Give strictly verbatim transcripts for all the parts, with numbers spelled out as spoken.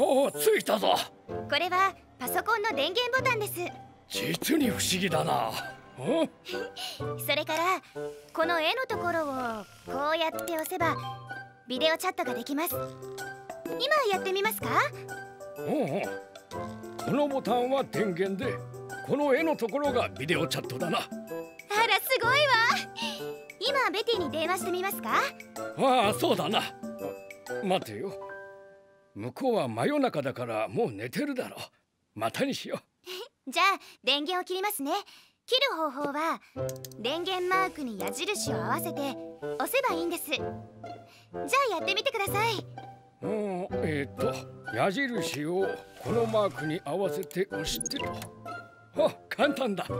おお、着いたぞ。 これはパソコンの電源ボタンです。 実に不思議だな。 それからこの絵のところをこうやって押せばビデオチャットができます。今やってみますか？ おう、このボタンは電源で、この絵のところがビデオチャットだな。あら、 すごいわ。今ベティに電話してみますか？ ああ、そうだな。待てよ、向こうは真夜中だからもう寝てるだろう。またにしよう。じゃあ電源を切りますね。切る方法は電源マークに矢印を合わせて押せばいいんです。じゃあやってみてください。 うん、えっと矢印をこのマークに合わせて押してと。あ、簡単だ。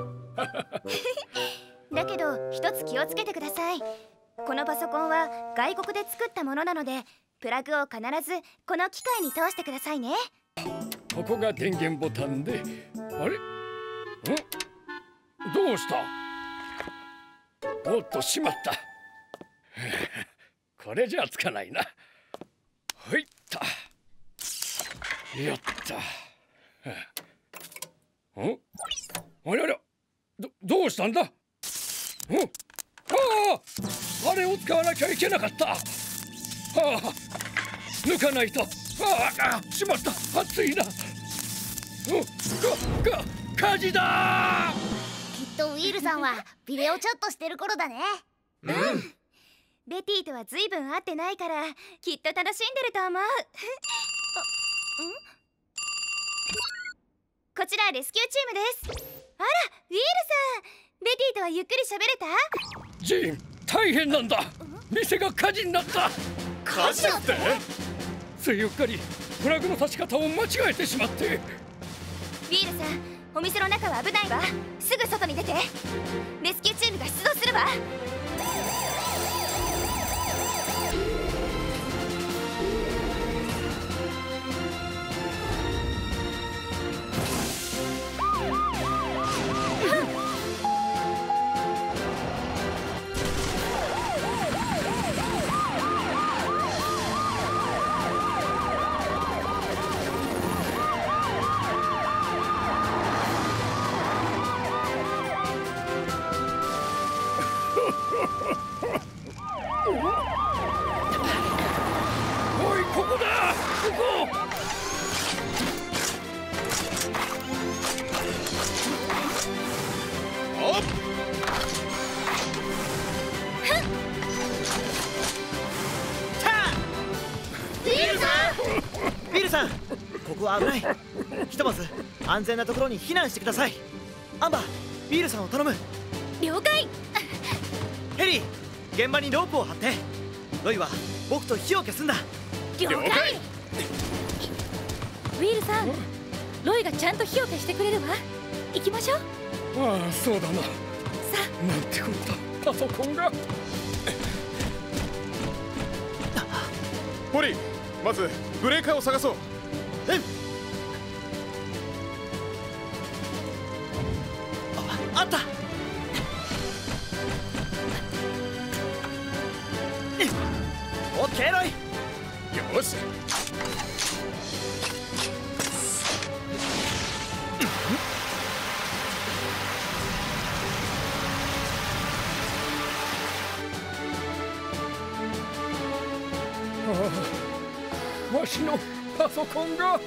だけど一つ気をつけてください。このパソコンは外国で作ったものなので、プラグを必ずこの機械に通してくださいね。 ここが電源ボタンで、あれ？ん？どうした？おっと、しまった。これじゃつかないな。はいった。やった。ん？あれあれ、どどうしたんだ？ん？ああ、あれを使わなきゃいけなかった。はあ、抜かないと。ああ、しまった。熱いな。うん、か、か、火事だ。 きっとウィールさんはビデオチャットしてる頃だね。 うん。 ベティとはずいぶん会ってないからきっと楽しんでると思う。こちらレスキューチームです。あら、ウィールさん、ベティとはゆっくり喋れた？ ジーン、大変なんだ。店が火事になった。 火事だって？ ついうっかりプラグの立ち方を間違えてしまって。 ウィールさん、お店の中は危ないわ。すぐ外に出て。レスキューチームが出動するわ。 おい、ここだ。ここ。 おっ。 ウィールさん。 ウィールさん、ここは危ない。ひとまず安全なところに避難してください。アンバー、ウィールさんを頼む。 了解。 ヘリー、現場にロープを張って。ロイは僕と火を消すんだ。 了解。 ウィールさん、ロイがちゃんと火を消してくれるわ。行きましょう。 ああ、そうだな。 さあ、なんてことだ。パソコンが。 ポリー、まずブレーカーを探そう。 うん。あ、あった。オッケー、ロイ。 よし。 ああ、わしのパソコンが。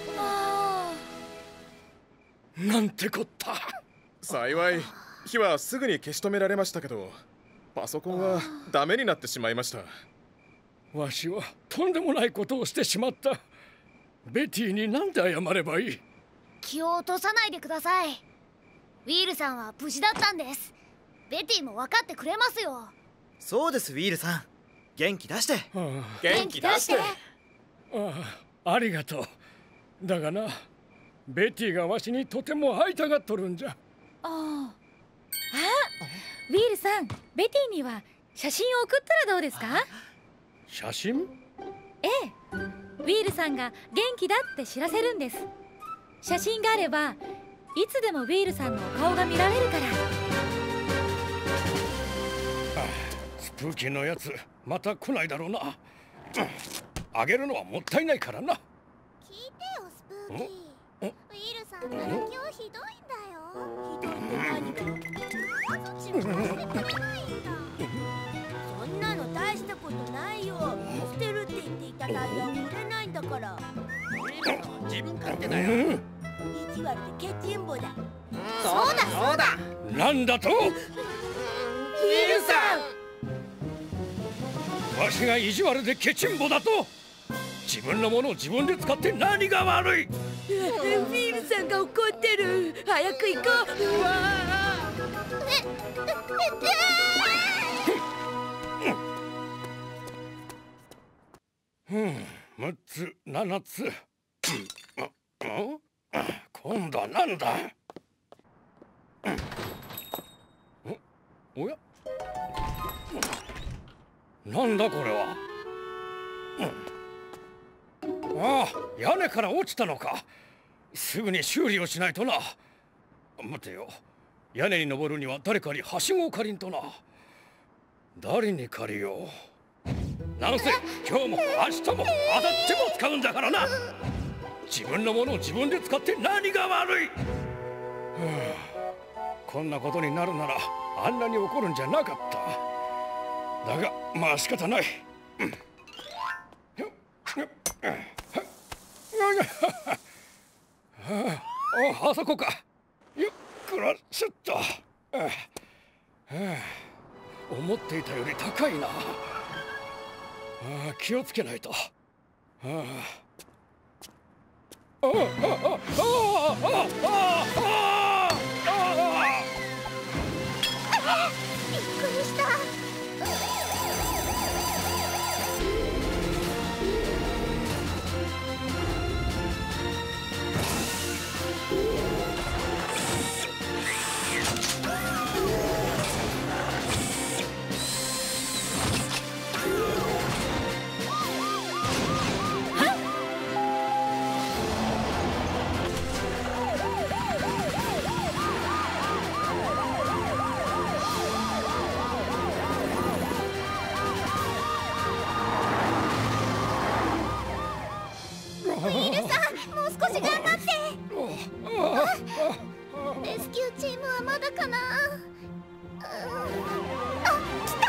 なんてこった。 幸い火はすぐに消し止められましたけど、パソコンはダメになってしまいました。 わしはとんでもないことをしてしまった。ベティになんで謝ればいい？ 気を落とさないでください。ウィールさんは無事だったんです。ベティも分かってくれますよ。 そうです、ウィールさん。元気出して。 ああ、 元気出して。 ああ、ありがとう。だがな、ベティがわしにとても会いたがっとるんじゃ。 ああ。あ、ウィールさん、ベティには写真を送ったらどうですか？ 写真？ ええ、ウィールさんが元気だって知らせるんです。写真があればいつでもウィールさんの顔が見られるから。 スプーキーのやつまた来ないだろうな。あげるのはもったいないからな。 聞いてよユキ、ウィルさんから今日ひどいんだよ。ひどいって何か。そっちも貸してくれないんだ。そんなの大したことないよ。捨てるって言っていたタイヤをくれないんだから。 自分勝手だよ。 意地悪でケチンボだ。 そうだそうだ。 なんだと？ ウィルさん。 わしが意地悪でケチンボだと？自分のものを自分で使って何が悪い？ ウィルさんが怒ってる。早く行こう。うわえ、え、 ふん、むつ、ななつ。今度はなんだ？おや？なんだこれは？ああ、屋根から落ちたのか。すぐに修理をしないとな。待てよ、屋根に登るには誰かにはしごを借りんとな。誰に借りよう。なんせ今日も明日も明後日も使うんだからな。自分のものを自分で使って何が悪い。こんなことになるならあんなに怒るんじゃなかった。だがまあ仕方ない。あ、あそこか。よっこらしょっと。思っていたより高いな。気をつけないと。ああああああああ、 びっくりした。レスキューチームはまだかな。あ、来た。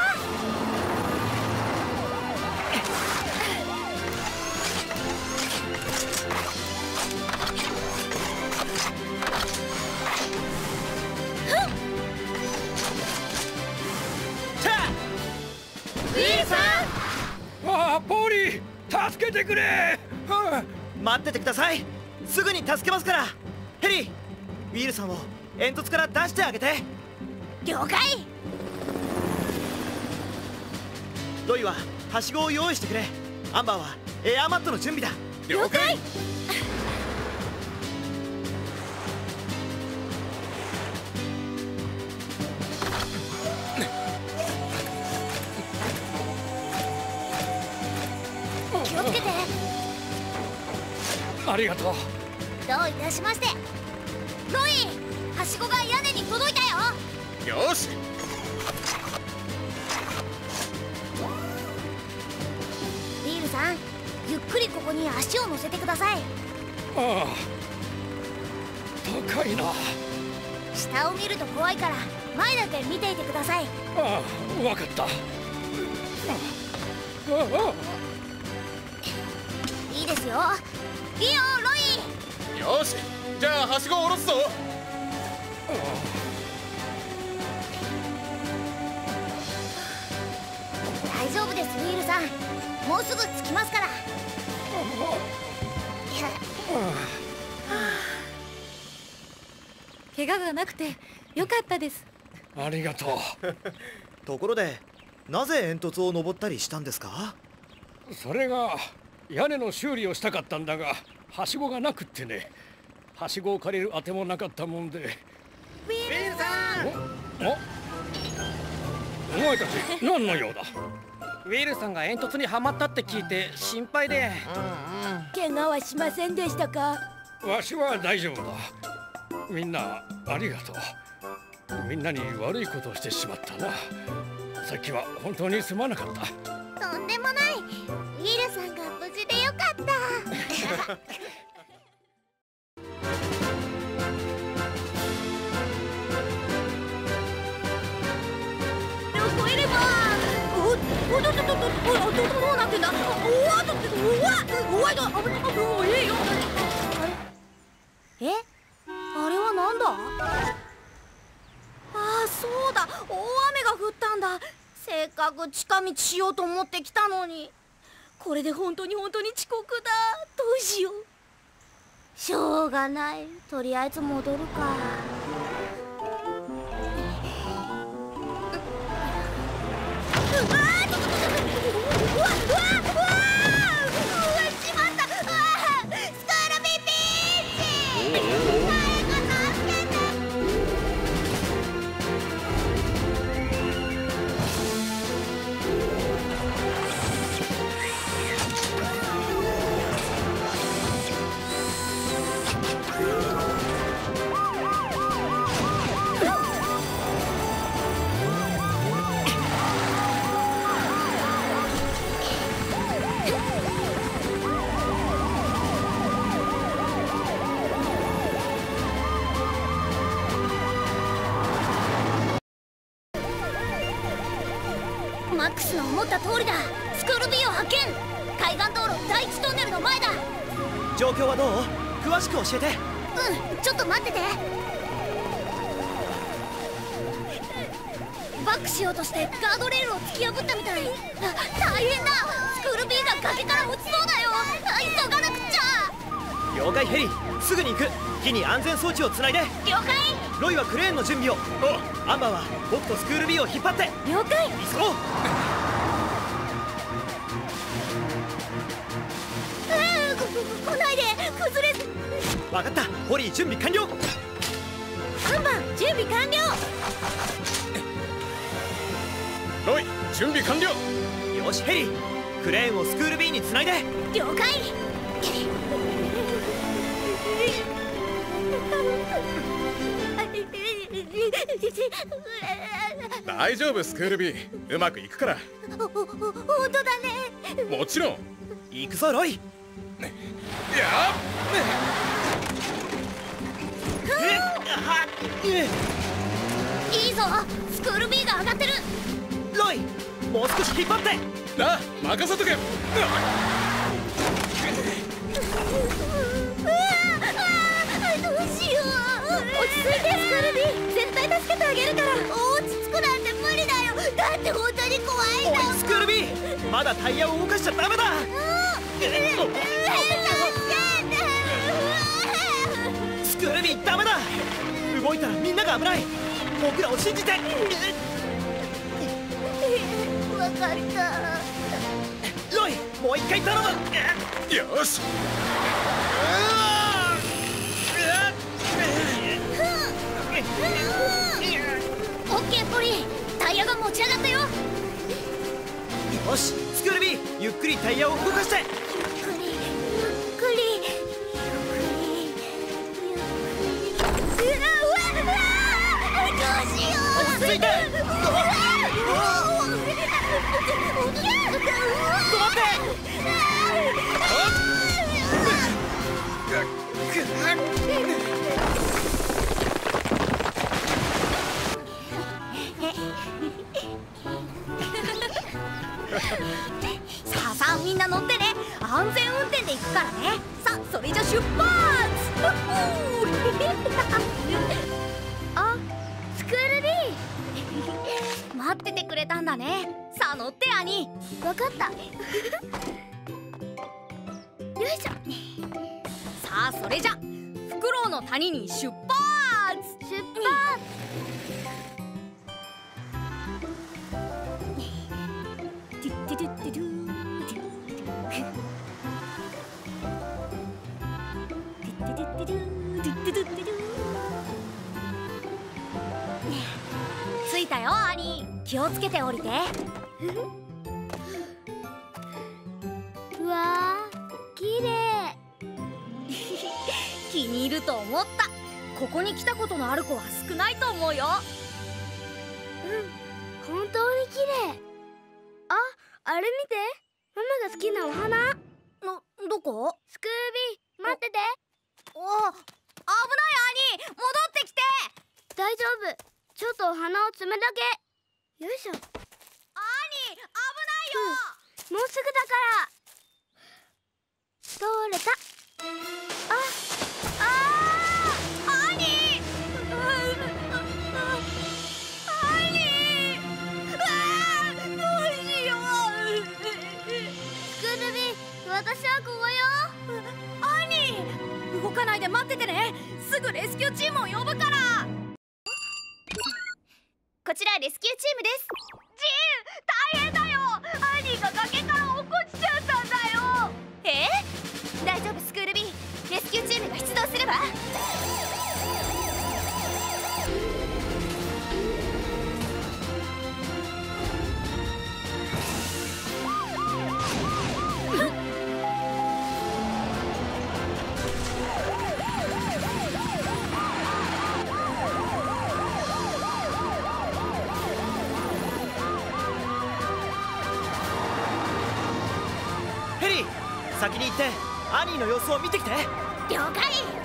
ウィルさん。 ああ、ポーリー、助けてくれ。 待っててください。すぐに助けますから。ヘリー、ウィルさんを煙突から出してあげて。 了解。 ロイははしごを用意してくれ。アンバーはエアマットの準備だ。 了解。 気をつけて。 ありがとう。 どういたしまして。ロイ、はしごが屋根に届いたよ。 よし。 ビールさん、ゆっくりここに足を乗せてください。 ああ、高いな。 下を見ると怖いから前だけ見ていてください。 ああ、わかった。ああ、 いいですよ。いいよ、ロイ。 よし、じゃあはしごを下ろすぞ。 大丈夫です、ウィールさん。もうすぐ着きますから。 怪我がなくてよかったです。 ありがとう。 ところで、なぜ煙突を登ったりしたんですか？ それが屋根の修理をしたかったんだが、はしごがなくってね。はしごを借りるあてもなかったもんで。 ウィールさん。 おおお前たち何の用だ？ ウィルさんが煙突にはまったって聞いて心配で。 怪我はしませんでしたか？ わしは大丈夫だ。みんなありがとう。みんなに悪いことをしてしまったな。さっきは本当にすまなかった。 とんでもない。ウィルさんが無事でよかった。 おどどどどおどどうなってんだ。おわどおわおわど危ない危ない。えよ。えあれはなんだ。ああそうだ、大雨が降ったんだ。せっかく近道しようと思ってきたのに、これで本当に本当に遅刻だ。どうしよう。しょうがない、とりあえず戻るか。うわーうわうわうわうわしまった。うわスクールビーピーチ。マックスの思った通りだ。スクール B を発見。海岸道路第一トンネルの前だ。 状況はどう？詳しく教えて。 うん、ちょっと待ってて。バックしようとしてガードレールを突き破ったみたい。あ、大変だ。スクール B が崖から落ちそうだよ。あ、急がなくっちゃ。 了解ヘリ、すぐに行く。木に安全装置をつないで。 了解。 ロイはクレーンの準備を。おアンバーは僕とスクール B を引っ張って。 了解。 急ごう。 えー、ここ来ないで。崩れ。 分かった、ホリー準備完了。 アンバー準備完了。 ロイ準備完了。 よしヘリ、クレーンをスクール B につないで。 了解。 大丈夫スクール B、 うまくいくから。 ほほ本当だね。 もちろん。 行くぞロイ。 やっいいぞ、スクール B が上がってる。 ロイもう少し引っ張って。 なあ任せとけ。 うわあ、どうしよう。落ち着いてスクール B、 絶対助けてあげるから。落ち着くなんて無理だよ。だって本当に怖いんだもん。 おいスクール B、 まだタイヤを動かしちゃダメだ。スクール B ダメだ。動いたらみんなが危ない。僕らを信じて。 わかった。 ロイもう一回頼む。 よし。 オッケーポリー、タイヤが持ち上がったよ。 よしスクール B、 ゆっくりタイヤを動かして。 ゆっくりゆっくりゆっくりゆっくり。うわうわどうしよう。 落ち着いて。 うわ止まって。 さあさあみんな乗ってね。安全運転で行くからね。さあそれじゃ出発。あ、スクール B 待っててくれたんだね。さあ乗ってアニ。わかった。よいしょ。さあそれじゃフクロウの谷に出発。出発。着いたよアニー。気をつけて降りて。うわー綺麗。気に入ると思った。ここに来たことのある子は少ないと思うよ。うん、本当に綺麗。あ、あれ見て。ママが好きなお花。の、どこ？スクービー、待ってて。お、危ないアニー、戻ってきて。大丈夫。ちょっとお花を摘めだけ。よいしょ。アニー、危ないもうすぐだから取れた。ああー、アニー、アニー、うわー、どうしよう。スクールビー、私はここよ。アニー、動かないで待っててね。すぐレスキューチームを呼ぶから。こちらレスキューチームです。ジン、大変だよ。アニーが崖から落っこちちゃったんだよ。えー、大丈夫スクール B、 レスキューチームが出動するわ。 ヘリー、先に行ってアニーの様子を見てきて。 了解。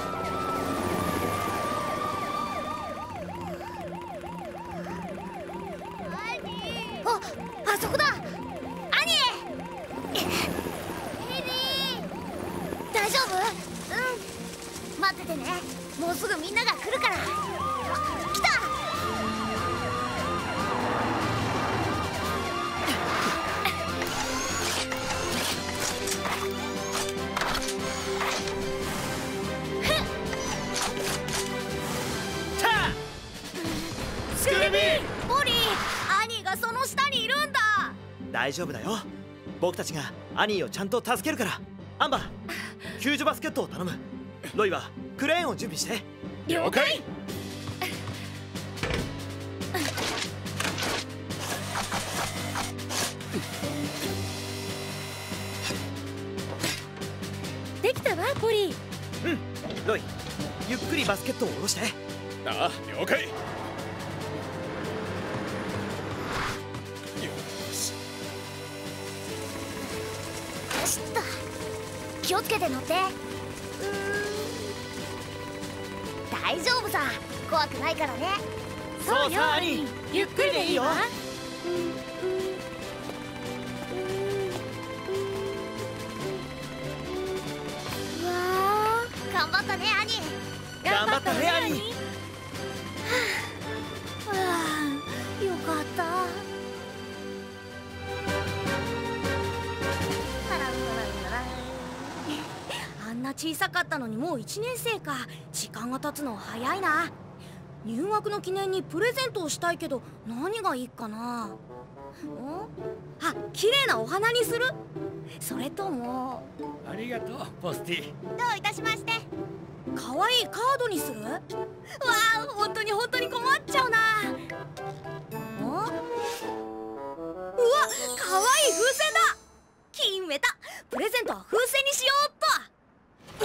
あ、あそこだ。アニー。ヘリー、大丈夫？うん、待っててね。もうすぐみんなが来るから。来た。 スクール B、 ポリー、アニーがその下にいるんだ。 大丈夫だよ。僕たちがアニーをちゃんと助けるから。アンバー、救助バスケットを頼む。ロイはクレーンを準備して。 了解。 できたわポリー。 うん、ロイ、ゆっくりバスケットを下ろして。 ああ、了解。よし。 ちょっと気をつけて乗って。うーん、大丈夫さ、怖くないからね。 そうさ、アニー、ゆっくりでいいよ。 うわー、頑張ったねアニー。 頑張ったねアニー。 はあ、よかった。あんな小さかったのにもういちねん生か。時間が経つの早いな。入学の記念にプレゼントをしたいけど何がいいかな。ん？あ、綺麗なお花にする？それともありがとうポスティ。 どういたしまして。可愛いカードにする？わあ、本当に本当に困っちゃうな。ん？うわ、可愛い風船だ。決めた。プレゼントは風船にしようっと。あの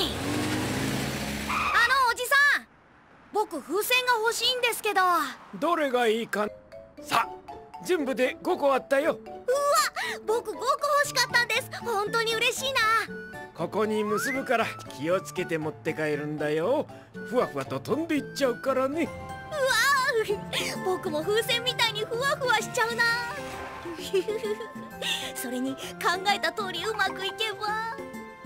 おじさん、僕風船が欲しいんですけど。 どれがいいか。さあ、全部でごこあったよ。 うわ、僕ごこ欲しかったんです。本当に嬉しいな。 ここに結ぶから気をつけて持って帰るんだよ。ふわふわと飛んでいっちゃうからね。 うわー、僕も風船みたいにふわふわしちゃうな。それに考えた通りうまくいけば。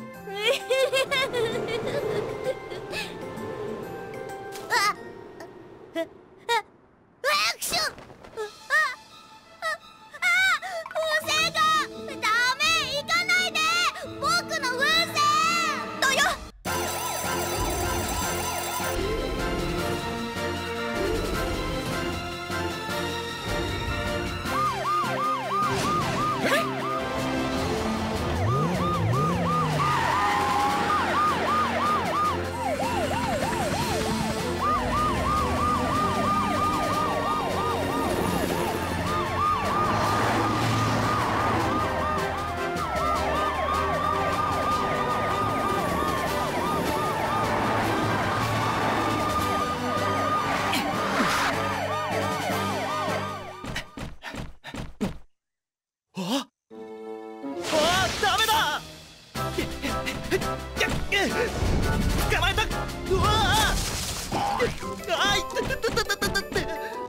あっ、あっ、アクション。風船がダメ、行かないで。僕の風船だよ。 捕まえた。うわあ、あいたたたたたたって。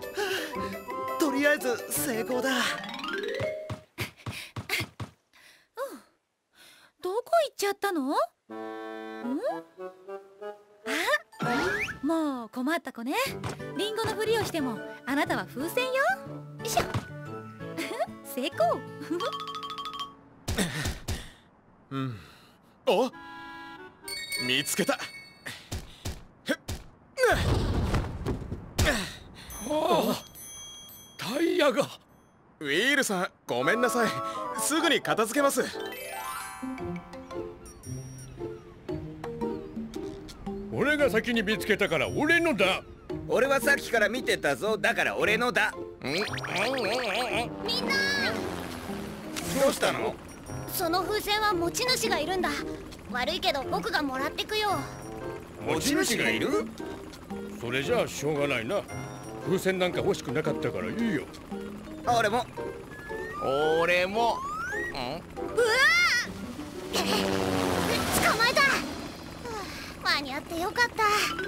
とりあえず成功だ。 どこ行っちゃったの？ん？あ、もう困った子ね。リンゴのふりをしてもあなたは風船よ。よいしょ。成功。 うん。お、見つけた。 ああ、タイヤが。 ウィールさん、ごめんなさい。すぐに片付けます。 俺が先に見つけたから俺のだ。 俺はさっきから見てたぞ。だから俺のだ。ん？ みんなどうしたの？ その風船は持ち主がいるんだ。悪いけど僕がもらってくよ。 持ち主がいる？ それじゃあしょうがないな。風船なんか欲しくなかったからいいよ。 俺も俺も。 うわー捕まえた。間に合ってよかった。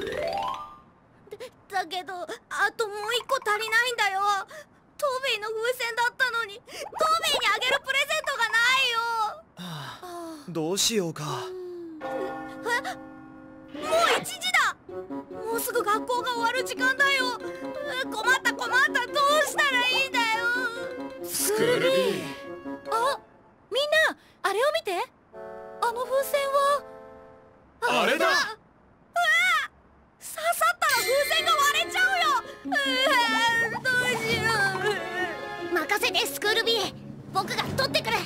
だけどあともう一個足りないんだよ。トビーの風船だったのにトビーにあげるプレゼントがないよ。 はあ、どうしようか。 え、もういちじだ。もうすぐ学校が終わる時間だよ。困った困った。どうしたらいいんだよ。 スクールビー。 あ、みんなあれを見て。あの風船はあれだ。 うわ、刺さったら風船が割れちゃうよ。うわ、どうしよう。任せてスクールビー。僕が取ってくる。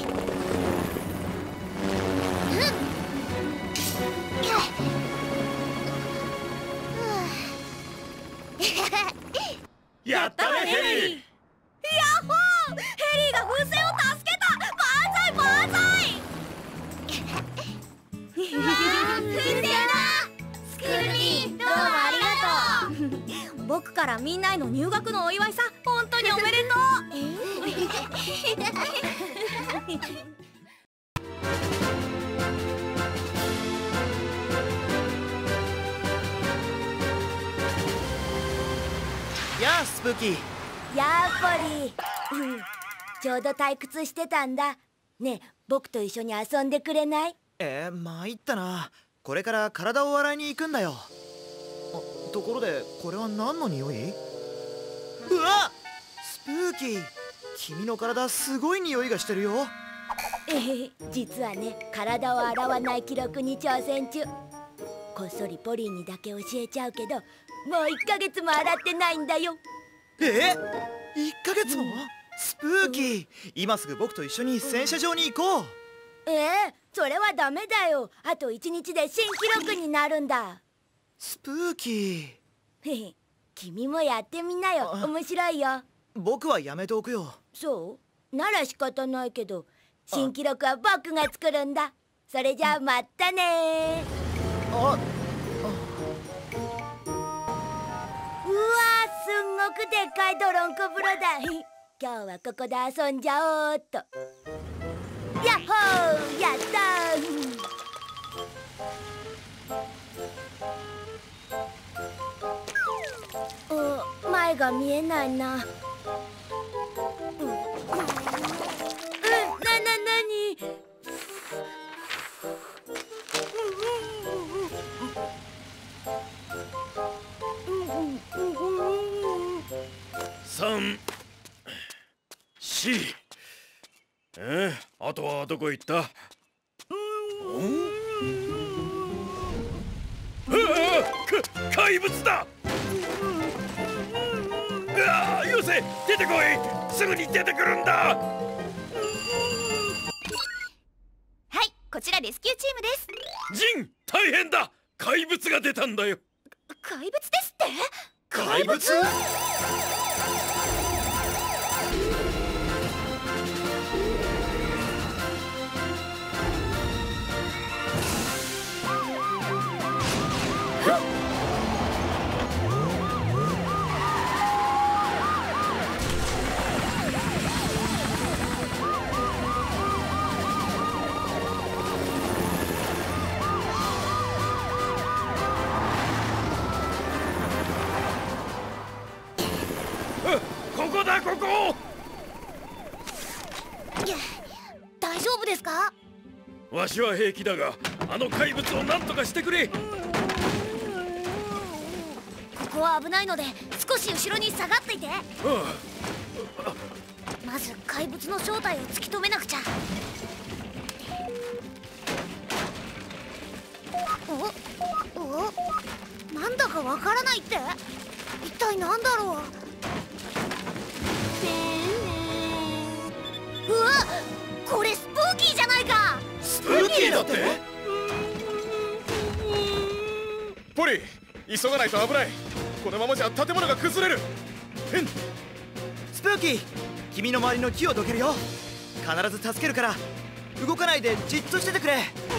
やったね、ヘリー。 ヤッホー！ヘリーが風船を助けた。万歳万歳。風船だ。スクールビー、どうもありがとう。僕からみんなへの入学のお祝いさ。本当におめでとう。 やあスプーキー。 やっぱり、うん、ちょうど退屈してたんだ。ねえ、僕と一緒に遊んでくれない？ えー、参ったな。これから体を洗いに行くんだよ。あ、ところでこれは何の匂い？うわっ、スプーキー、君の体すごい匂いがしてるよ。 えへ、実はね、体を洗わない記録に挑戦中。こっそりポリーにだけ教えちゃうけど、もういっかげつも洗ってないんだよ。 え？いっかげつも？スプーキー、今すぐ僕と一緒に洗車場に行こう。 ええ、それはダメだよ。あといちにちで新記録になるんだ。 スプーキー。 へへ、君もやってみなよ。面白いよ。 僕はやめておくよ。 そうなら仕方ないけど、新記録は僕が作るんだ。それじゃあまたね。 あ、 うわー、すんごくでっかいドロンコ風呂だ。今日はここで遊んじゃおうっと。やっほー、やったー。お、前が見えないな。うん、うん、な、な、なに？ 三、四。えー、あとはどこ行った？か怪物だ！うわー、よせ、出てこい！すぐに出てくるんだ！ はい、こちらレスキューチームです。 ジン、大変だ！怪物が出たんだよ。 怪物ですって？ 怪物？ わしは平気だが、あの怪物を何とかしてくれ。 ここは危ないので少し後ろに下がっていて。まず怪物の正体を突き止めなくちゃ。おお、なんだかわからないって。一体なんだろう。うわ、これスプーキーじゃないか。 スプーキーだって？ポリ、急がないと危ない。このままじゃ建物が崩れる。へん。 スプーキー、君の周りの木をどけるよ。必ず助けるから動かないでじっとしててくれ。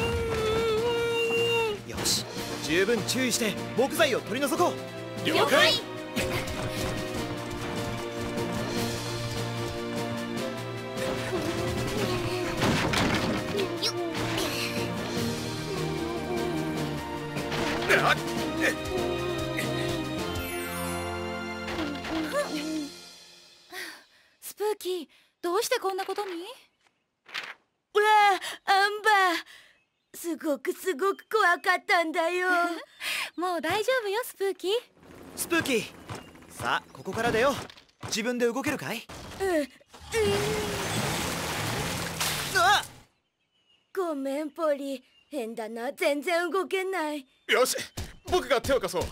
よし、十分注意して木材を取り除こう。 了解。 スプーキー、どうしてこんなことに？ うわあ、アンバー、すごくすごく怖かったんだよ。 もう大丈夫よ、スプーキー。 スプーキー、さあここからだよ。自分で動けるかい？ うん、うん、 あっ、 ごめんポリ、変だな、全然動けない。 よし、僕が手を貸そう。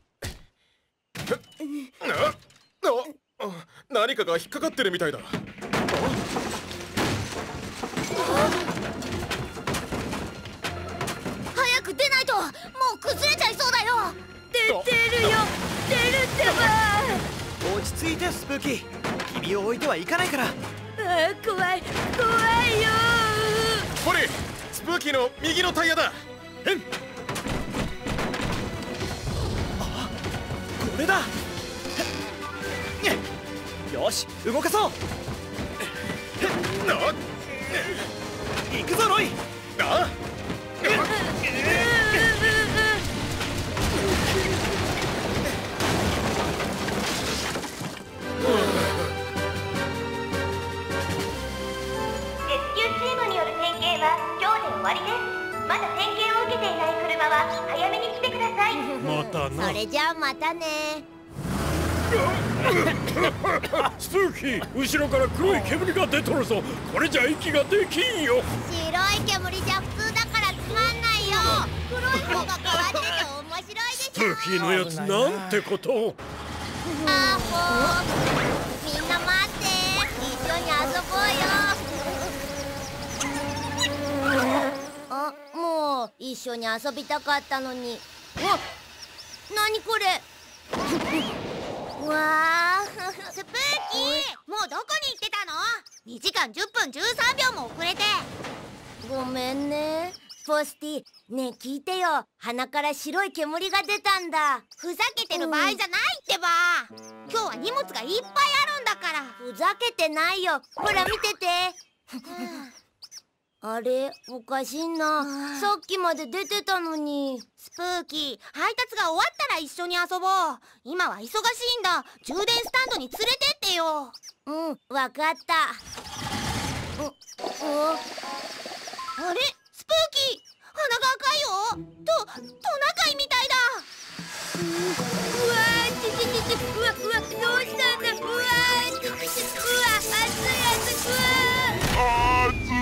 ああ、何かが引っかかってるみたいだ。 早く出ないともう崩れちゃいそうだよ。 出てるよ、出るってば。 落ち着いてスプーキー、君を置いてはいかないから。 ああ、怖い怖いよ。 ポリ、スプーキーの右のタイヤだ。へん。 あ、これだ。よし、動かそう。行くぞロイ。 ああ、 レスキューチームによる点検は今日で終わりです。まだ点検を受けていない車は早めに来てください。 またな。 それじゃあまたね。 スプーキー、後ろから黒い煙が出とるぞ。これじゃ息ができんよ。 白い煙じゃ普通だからつまんないよ。黒い方が変わってて面白いでしょ。 スプーキーのやつなんてことを。 あーほー、みんな待って、一緒に遊ぼうよ。あ、もう一緒に遊びたかったのに。わっ、何これ。わあ、スプーキー、もうどこに行ってたの？にじかんじゅっぷんじゅうさんびょうも遅れて。ごめんね。ポスティ、ねえ聞いてよ。鼻から白い煙が出たんだ。ふざけてる場合じゃないってば。今日は荷物がいっぱいあるんだから。ふざけてないよ。ほら見てて。あれ、おかしいな。さっきまで出てたのに。スプーキー、配達が終わったら一緒に遊ぼう。今は忙しいんだ。充電スタンドに連れてってよ。うん、わかった。う、う、あれ、スプーキー、鼻が赤いよ。と、トナカイみたいだ。 うわー、ちちちち、うわうわ、どうしたんだ。うわー、ちちち、うわ、熱い熱い、うわー。熱い。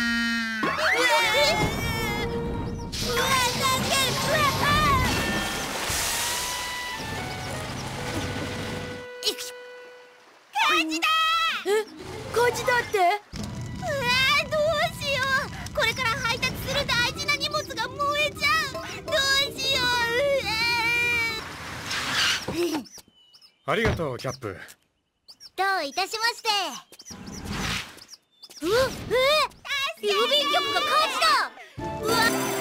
火事だー。 え、火事だって？ うわー、どうしよう。これから配達する大事な荷物が燃えちゃう。どうしよう。うわー。 ありがとうキャップ。 どういたしまして。う、え、郵便局が火事だ。うわっ。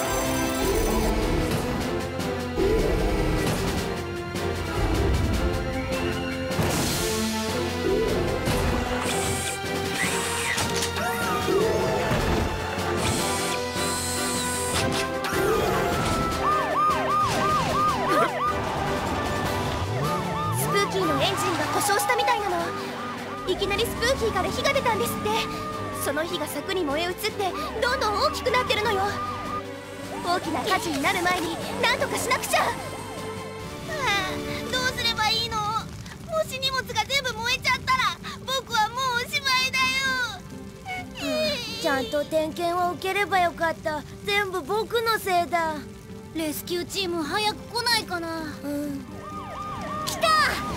スプーキーのエンジンが故障したみたいなの。いきなりスプーキーから火が出たんですって。 その火が柵に燃え移ってどんどん大きくなってるのよ。大きな火事になる前に何とかしなくちゃ。はあ、どうすればいいの？もし荷物が全部燃えちゃったら僕はもうおしまいだよ。 ちゃんと点検を受ければよかった。全部僕のせいだ。 レスキューチーム早く来ないかな。 うん。 来た！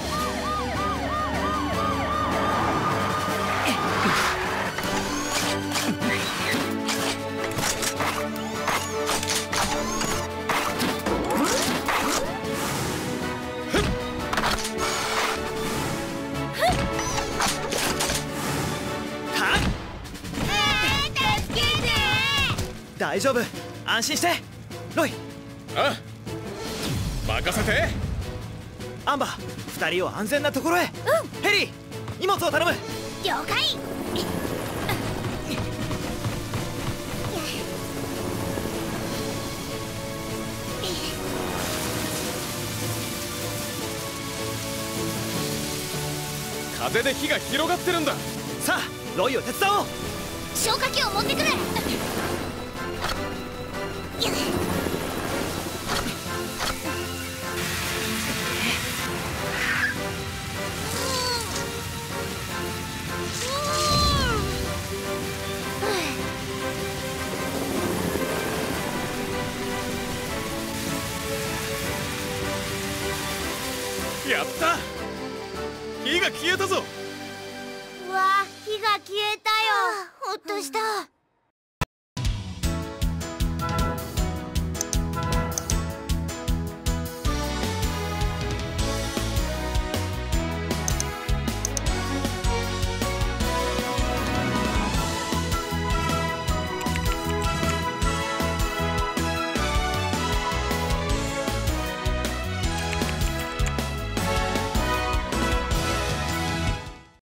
大丈夫、安心して。ロイ、 ああ、任せて。 アンバー、二人を安全なところへ。うん。ヘリー、荷物を頼む。 了解。 風で火が広がってるんだ。 さあ、ロイを手伝おう。 消火器を持ってくる。 やった、火が消えたぞ。 うわ、火が消えたよ。 ほっとした。